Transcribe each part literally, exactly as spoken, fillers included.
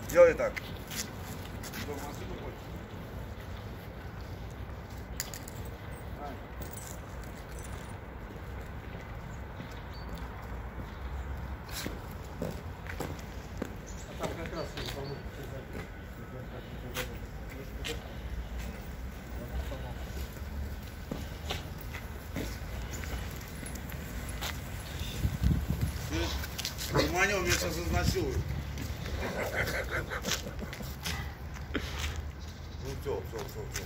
Делай так. А там как раз по-моему. Внимание, он меня сейчас изнасилует. Ну все, все, все, все.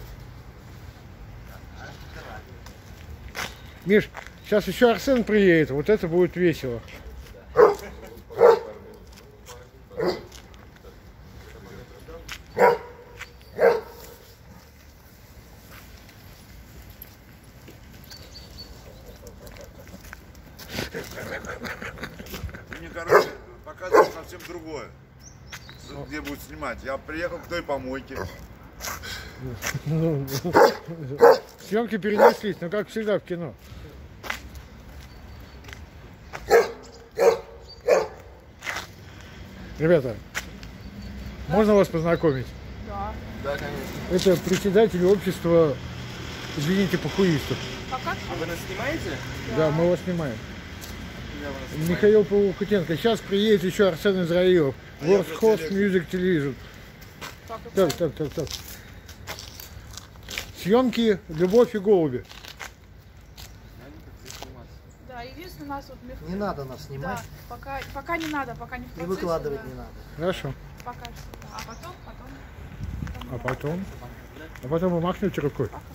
Миш, сейчас еще Арсен приедет, вот это будет весело. Ты мне, короче, показываешь совсем другое. Где будет снимать. Я приехал к той помойке. Съемки перенеслись, но как всегда в кино. Ребята, можно вас познакомить? Да. Да, конечно. Это председатель общества, извините, похуистов. А как? А вы нас снимаете? Да, мы его снимаем. Я вас снимаю. Михаил Павлукутенко. Сейчас приедет еще Арсен Израилов. А я World про Host телевизор. Music Television. Как Так, так, так, так. Съемки «Любовь и голуби». Да, единственное, нас вот Мих... Не надо нас снимать. Да, пока, пока не надо, пока не в И процессе. выкладывать да. не надо. Хорошо. Пока что. Да. А потом, потом. А потом? А потом вы махнете рукой. Пока.